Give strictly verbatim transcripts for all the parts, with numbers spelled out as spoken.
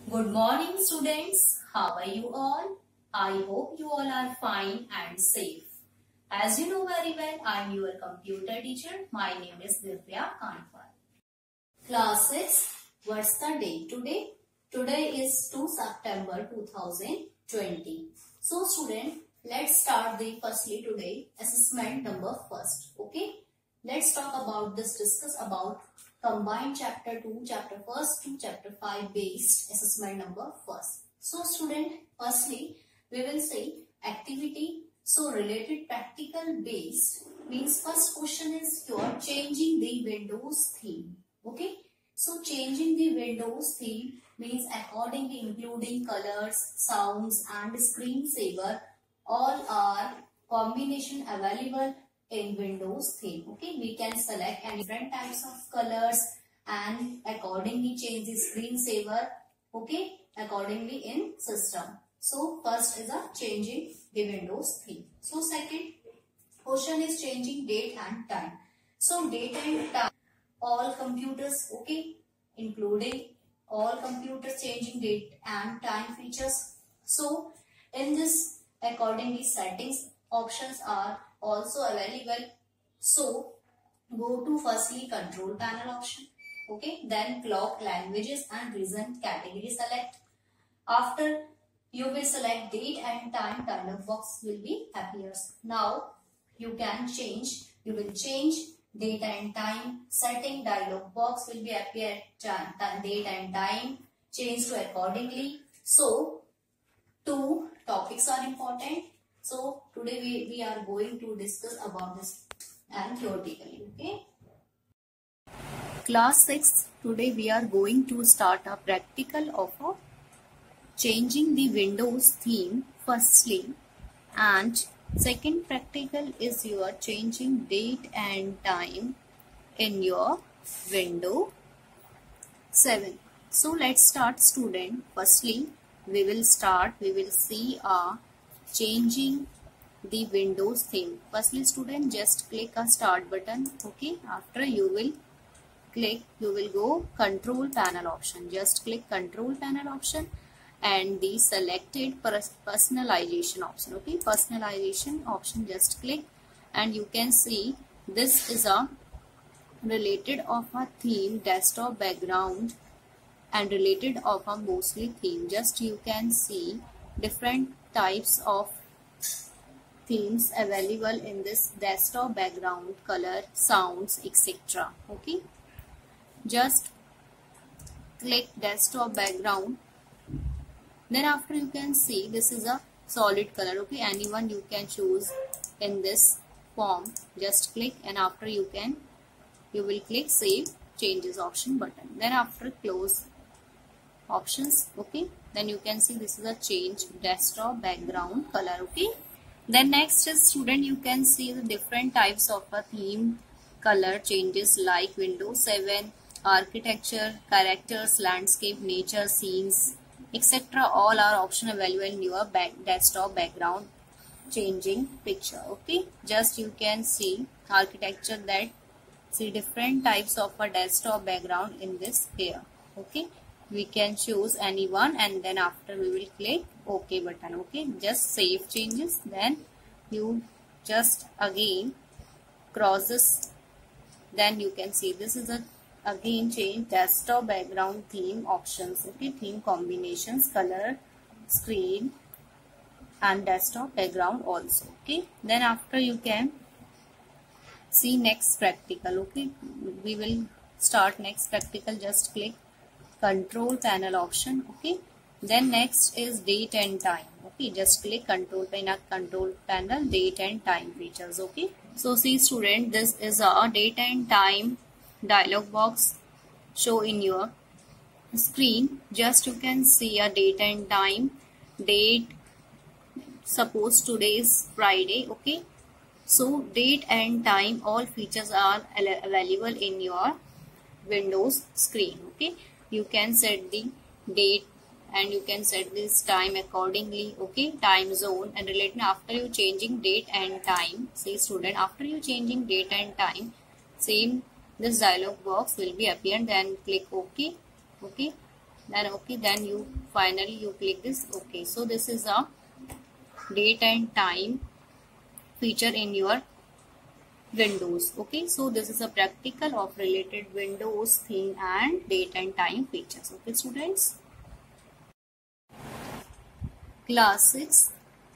Good morning, students. How are you all? I hope you all are fine and safe. As you know very well, I am your computer teacher. My name is Divya Kanpal. Class six, what's the day today? Today is two September two thousand twenty. So student, let's start the firstly today assessment number first. Okay? Let's talk about this, discuss about combined chapter two, chapter first to chapter five based assessment number first. So student, firstly we will say activity. So related practical based means first question is your changing the Windows theme. Okay. So changing the Windows theme means accordingly including colors, sounds and screensaver all are combination available in Windows theme. Okay, we can select any different types of colors and accordingly change the screensaver. Okay, accordingly in system. So first is a changing the Windows theme. So second question is changing date and time. So date and time, all computers, okay, including all computers changing date and time features. So in this accordingly settings options are also available. So go to firstly control panel option, okay, then clock, languages and region category select. After you will select date and time, dialog box will be appears. Now you can change, you will change date and time setting, dialog box will be appear, date and time change to accordingly. So two topics are important. So today we, we are going to discuss about this and theoretically. Okay. Class six, today we are going to start a practical of a changing the Windows theme firstly, and second practical is your changing date and time in your Windows seven. So let's start student. Firstly we will start, we will see a changing the Windows theme. Firstly student, just click a start button. Okay, after you will click, you will go control panel option. Just click control panel option and the selected personalization option. Okay, personalization option, just click and you can see this is a related of a theme, desktop background and related of a mostly theme. Just you can see different types of themes available in this desktop background, color, sounds, et cetera. Okay, just click desktop background. Then after you can see this is a solid color. Okay, anyone you can choose in this form. Just click and after you can you will click save changes option button. Then after close options. Okay, then you can see this is a change desktop background color. Okay, then next is student, you can see the different types of a theme color changes like Windows seven, architecture, characters, landscape, nature, scenes, et cetera. All are option available in your back desktop background changing picture. Okay, just you can see architecture, that see different types of a desktop background in this here. Okay, we can choose any one and then after we will click OK button. Okay, just save changes. Then you just again cross this, then you can see this is a again change desktop background theme options. Okay, theme combinations, color, screen and desktop background also. Okay, then after you can see next practical. Okay, we will start next practical. Just click control panel option. Okay, then next is date and time. Okay, just click control panel, control panel, date and time features. Okay, so see student, this is a date and time dialog box show in your screen. Just you can see a date and time, date, suppose today is Friday. Okay, so date and time all features are available in your Windows screen. Okay, you can set the date and you can set this time accordingly. Okay, time zone and related. After you changing date and time, say student, after you changing date and time, same this dialog box will be appeared. Then click OK. Okay, Then okay, then you finally you click this okay. So this is a date and time feature in your Windows. Okay, so this is a practical of related Windows theme and date and time features. Okay students, class six.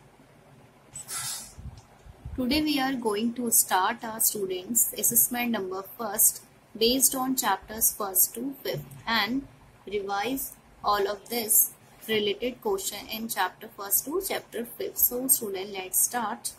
Today we are going to start our students assessment number first based on chapters first to fifth and revise all of this related question in chapter first to chapter fifth. So student, let's start.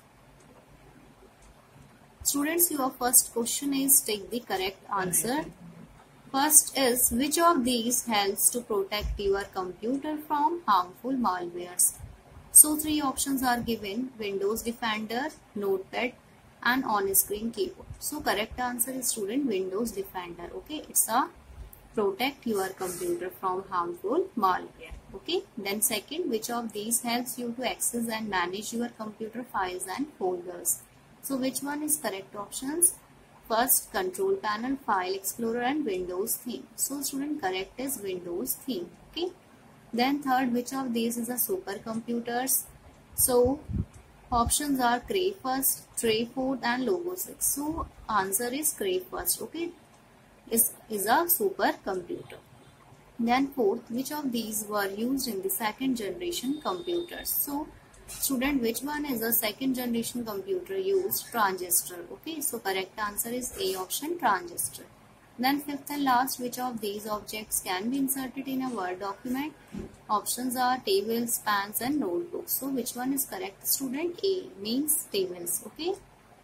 Students, your first question is take the correct answer. First is, which of these helps to protect your computer from harmful malwares? So three options are given: Windows Defender, Notepad and on-screen keyboard. So correct answer is student Windows Defender. Okay, it's a protect your computer from harmful malware. Okay, then second, which of these helps you to access and manage your computer files and folders? So which one is correct options? First, Control Panel, File Explorer and Windows Theme. So student, correct is Windows Theme. Okay. Then third, which of these is a supercomputers? So options are Cray first, Tray fourth and Logo six. So answer is Cray first. Okay, is is a supercomputer. Then fourth, which of these were used in the second generation computers? So student, which one is a second generation computer used? Transistor. Okay, so correct answer is A option, transistor. Then fifth and last, which of these objects can be inserted in a Word document? Options are tables, pans and notebooks. So which one is correct student? A means tables. Okay.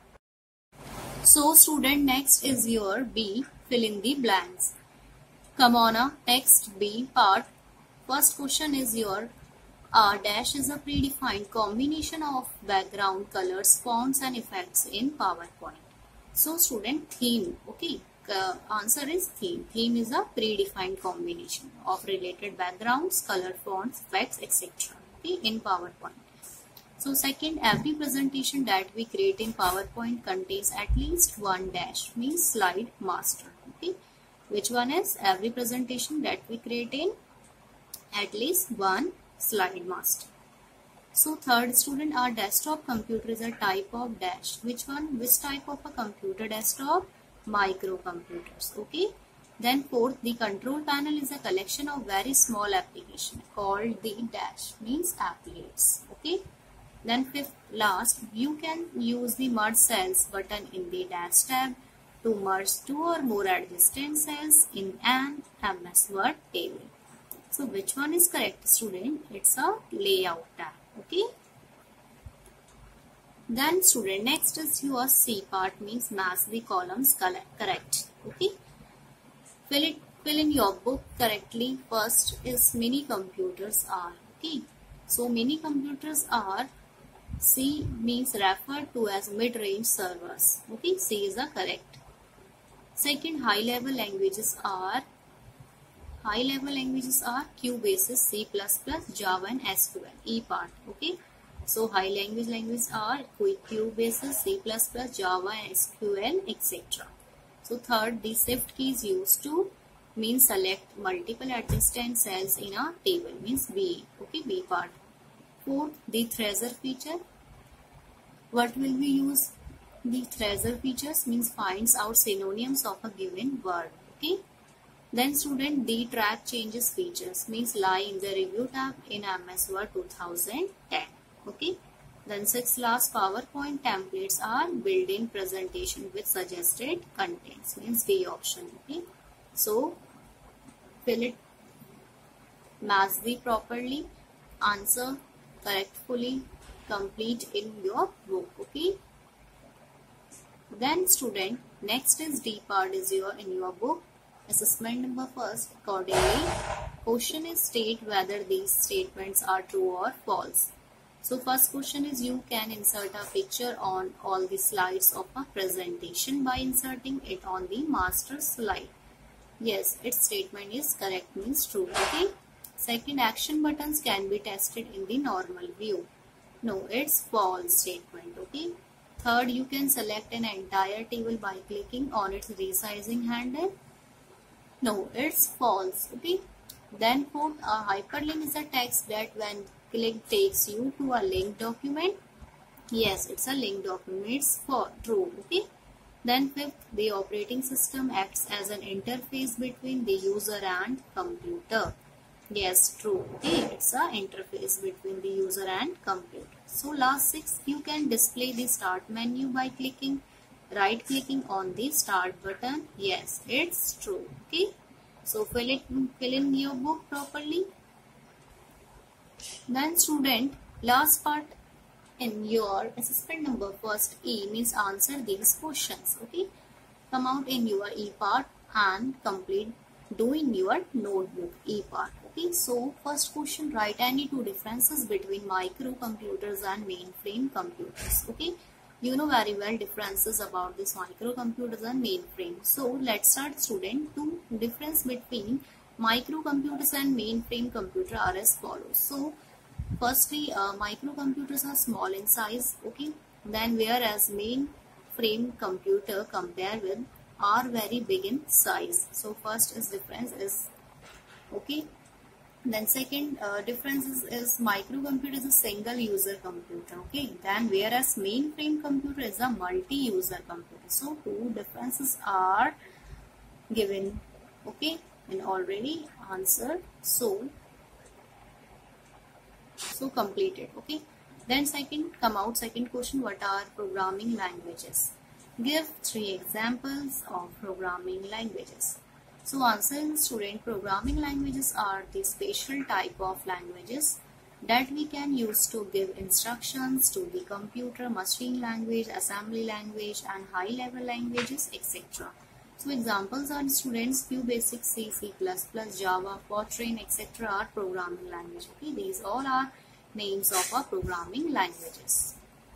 So student, next is your B, fill in the blanks. Come on, a text B part. First question is your R dash is a predefined combination of background colors, fonts and effects in PowerPoint. So student, theme. Okay, uh, answer is theme. Theme is a predefined combination of related backgrounds, color, fonts, effects, et cetera. Okay, in PowerPoint. So second, every presentation that we create in PowerPoint contains at least one dash, means slide master. Okay, which one is every presentation that we create in at least one slide master? So third, student, our desktop computer is a type of dash. Which one? Which type of a computer? Desktop? Microcomputers. Okay. Then fourth, the control panel is a collection of very small applications called the dash, means applets. Okay. Then fifth, last, you can use the merge cells button in the dash tab to merge two or more adjacent cells in an M S Word table. So which one is correct student? It's a layout tab. Okay. Then student, next is your C part, means match the columns correct. Okay. Fill it, fill in your book correctly. First is mini computers are. Okay. So mini computers are, C means referred to as mid-range servers. Okay. C is the correct. Second, high level languages are High level languages are QBasis, C plus plus, Java and S Q L. E part. Okay. So high language languages are QBasis, C plus plus, Java and S Q L, et cetera. So third, the shift key is used to means select multiple adjacent cells in a table, means B. Okay, B part. Fourth, the treasure feature. What will we use? The treasure features means finds out synonyms of a given word. Okay. Then student, the track changes features means lie in the review tab in M S Word two thousand ten. Okay. Then sixth, last, PowerPoint templates are built-in presentation with suggested contents, means D option. Okay. So fill it, match the properly, answer correctly, complete in your book. Okay. Then student, next is D part is your in your book. Assessment number first, accordingly, question is state whether these statements are true or false. So first question is, you can insert a picture on all the slides of a presentation by inserting it on the master slide. Yes, its statement is correct, means true. Okay. Second, action buttons can be tested in the normal view. No, it's false statement. Okay. Third, you can select an entire table by clicking on its resizing handle. No, it's false. Okay. Then fourth, a hyperlink is a text that when clicked takes you to a linked document. Yes, it's a linked document. It's for true. Okay. Then fifth, the operating system acts as an interface between the user and computer. Yes, true. Okay, it's a interface between the user and computer. So last six, you can display the start menu by clicking, right clicking on the start button. Yes, it's true. Okay. So fill it, fill in your book properly. Then student, last part in your assessment number first E means answer these questions. Okay. Come out in your E part and complete do in your notebook E part. Okay. So first question, write any two differences between microcomputers and mainframe computers. Okay. You know very well differences about this microcomputers and mainframe. So let's start student. Two difference between microcomputers and mainframe computer are as follows. So firstly, uh, microcomputers are small in size. Okay. Then whereas mainframe computer compare with are very big in size. So first is difference is okay. Then second uh, difference is, is microcomputer is a single user computer. Okay. Then whereas mainframe computer is a multi-user computer. So two differences are given. Okay. And already answered. So so completed. Okay. Then second come out second question, what are programming languages? Give three examples of programming languages. So answer student, programming languages are the special type of languages that we can use to give instructions to the computer, machine language, assembly language and high level languages, et cetera. So examples are students few basic C, C plus plus, Java, Fortran, et cetera are programming language. Okay, these all are names of our programming languages.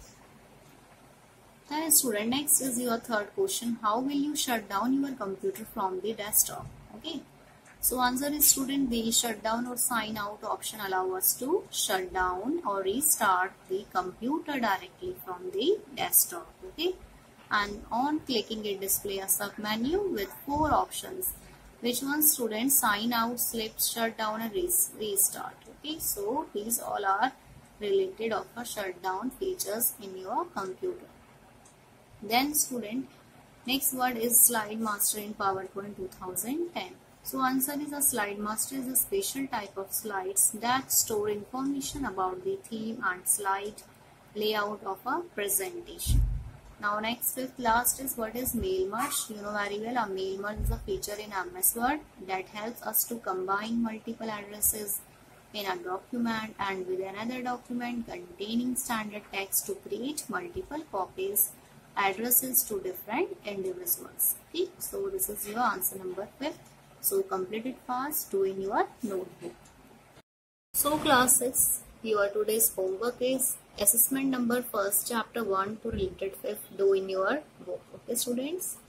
Then student, next is your third question. How will you shut down your computer from the desktop? Okay. So answer is student, the shutdown or sign out option allow us to shut down or restart the computer directly from the desktop. Okay. And on clicking it display a sub menu with four options. Which one student? Sign out, slip, shut down and restart. Okay. So these all are related of a shutdown features in your computer. Then student, next word is slide master in PowerPoint two thousand ten. So answer is a slide master is a special type of slides that store information about the theme and slide layout of a presentation. Now next fifth last is what is mail merge. You know very well a mail merge is a feature in M S Word that helps us to combine multiple addresses in a document and with another document containing standard text to create multiple copies addresses to different individuals. Okay, so this is your answer number fifth. So complete it fast, do in your notebook. So class six, your today's homework is assessment number first chapter one to related fifth, do in your book. Okay students.